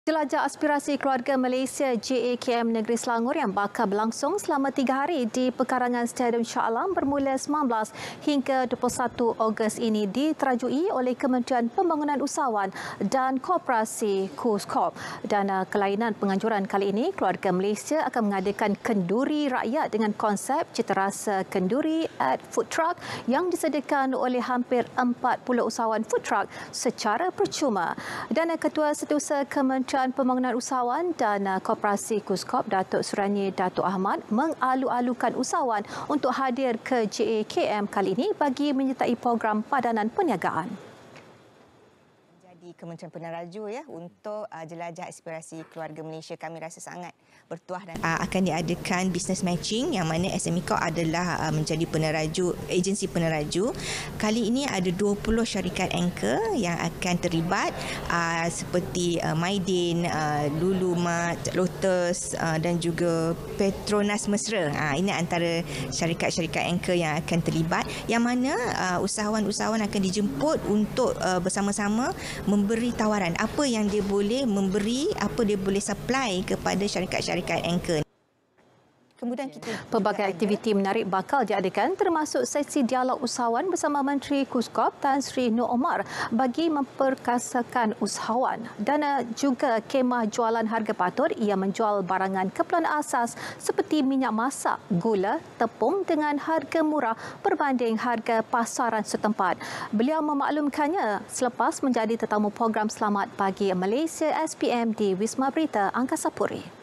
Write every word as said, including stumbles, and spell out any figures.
Jelajah aspirasi keluarga Malaysia J A K M Negeri Selangor yang bakal berlangsung selama tiga hari di pekarangan Stadium Shah Alam bermula sembilan belas hingga dua puluh satu Ogos ini diterajui oleh Kementerian Pembangunan Usahawan dan Koperasi KUSKOP. Dan uh, kelainan penganjuran kali ini, keluarga Malaysia akan mengadakan kenduri rakyat dengan konsep cita rasa kenduri at food truck yang disediakan oleh hampir empat puluh usahawan food truck secara percuma. Dan uh, Ketua Setiausaha Kementerian Kementerian Pembangunan Usahawan dan Koperasi KUSKOP Datuk Suranyi Datuk Ahmad mengalu-alukan usahawan untuk hadir ke J A K M kali ini bagi menyertai program padanan perniagaan. Di Kementerian Peneraju ya untuk uh, jelajah aspirasi keluarga Malaysia, kami rasa sangat bertuah dan uh, akan diadakan business matching yang mana S M E Corp adalah uh, menjadi peneraju, agensi peneraju. Kali ini ada dua puluh syarikat anchor yang akan terlibat uh, seperti uh, Maidin, uh, Lulu Mart, Lotus uh, dan juga Petronas Mesra. Uh, ini antara syarikat-syarikat anchor yang akan terlibat, yang mana uh, usahawan-usahawan akan dijemput untuk uh, bersama-sama memberi tawaran apa yang dia boleh memberi, apa dia boleh supply kepada syarikat-syarikat anchor. Kemudian kita pelbagai aktiviti menarik bakal diadakan, termasuk sesi dialog usahawan bersama Menteri KUSKOP Tan Sri Nur Omar bagi memperkasakan usahawan, dan juga kemah jualan harga patut yang menjual barangan keperluan asas seperti minyak masak, gula, tepung dengan harga murah berbanding harga pasaran setempat. Beliau memaklumkannya selepas menjadi tetamu program Selamat Pagi Malaysia S P M di Wisma Berita Angkasa Puri.